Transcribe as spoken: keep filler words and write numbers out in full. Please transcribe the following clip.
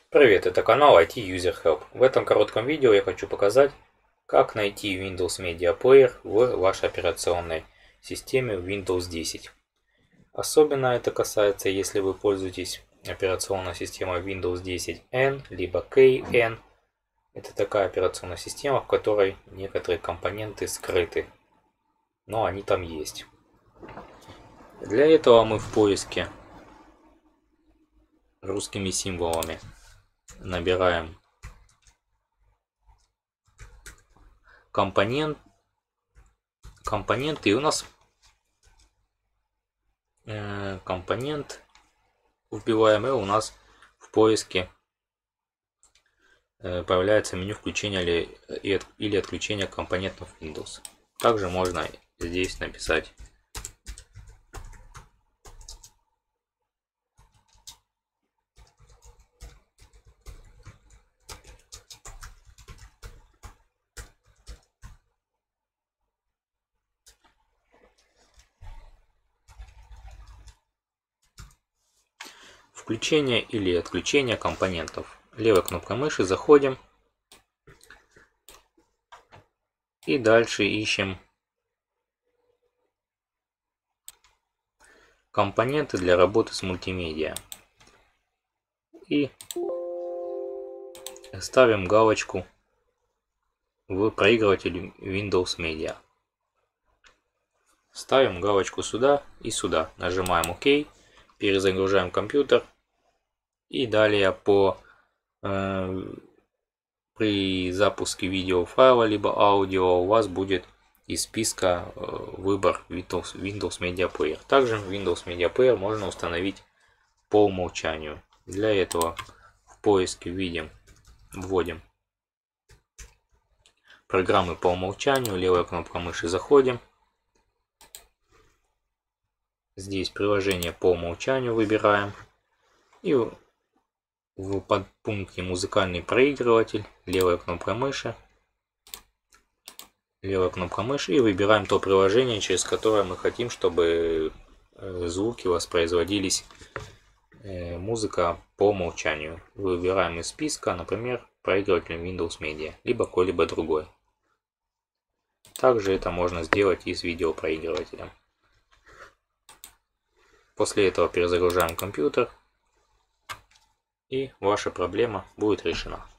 Привет, это канал ай ти User Help. В этом коротком видео я хочу показать, как найти Windows Media Player в вашей операционной системе Windows десять. Особенно это касается, если вы пользуетесь операционной системой Windows десять эн, либо кей эн. Это такая операционная система, в которой некоторые компоненты скрыты, но они там есть. Для этого мы в поиске русскими символами набираем компонент, компонент и у нас э, компонент вбиваем, и у нас в поиске э, появляется меню включения или, или отключения компонентов Windows. Также можно здесь написать включение или отключение компонентов. Левой кнопкой мыши заходим и дальше ищем компоненты для работы с мультимедиа и ставим галочку в проигрывателе Windows Media. Ставим галочку сюда и сюда, нажимаем ОК, перезагружаем компьютер. И далее по э, при запуске видеофайла либо аудио у вас будет из списка э, выбор Windows, Windows Media Player. Также Windows Media Player можно установить по умолчанию. Для этого в поиске видим, вводим программы по умолчанию, левая кнопка мыши заходим. Здесь приложение по умолчанию выбираем и в подпункте музыкальный проигрыватель, левая кнопка мыши, левая кнопка мыши и выбираем то приложение, через которое мы хотим, чтобы звуки воспроизводились, музыка по умолчанию. Выбираем из списка, например, проигрыватель Windows Media, либо какой-либо другой. Также это можно сделать и с видеопроигрывателем. После этого перезагружаем компьютер, и ваша проблема будет решена.